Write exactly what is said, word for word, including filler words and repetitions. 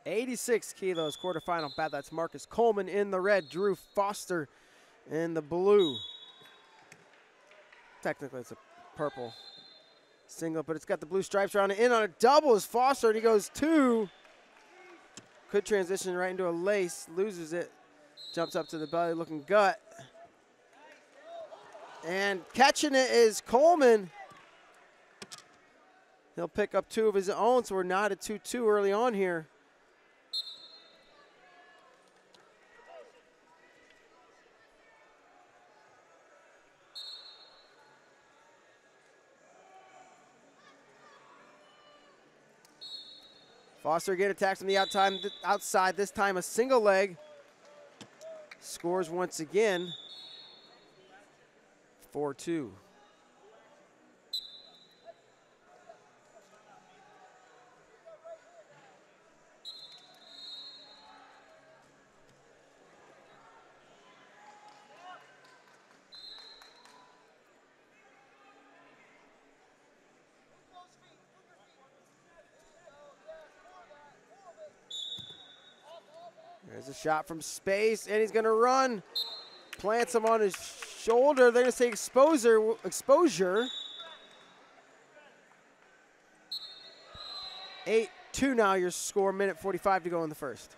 eighty-six kilos quarterfinal bout. That's Marcus Coleman in the red, Drew Foster in the blue. Technically it's a purple single, but it's got the blue stripes around it. In on a double is Foster, and he goes two. Could transition right into a lace, loses it, jumps up to the belly looking gut. And catching it is Coleman. He'll pick up two of his own, so we're not at two two early on here. Foster again attacks from the outside, this time a single leg. Scores once again, four two. There's a shot from space, and he's gonna run. Plants him on his shoulder. They're gonna say exposure. Exposure. eight two now your score, minute forty-five to go in the first.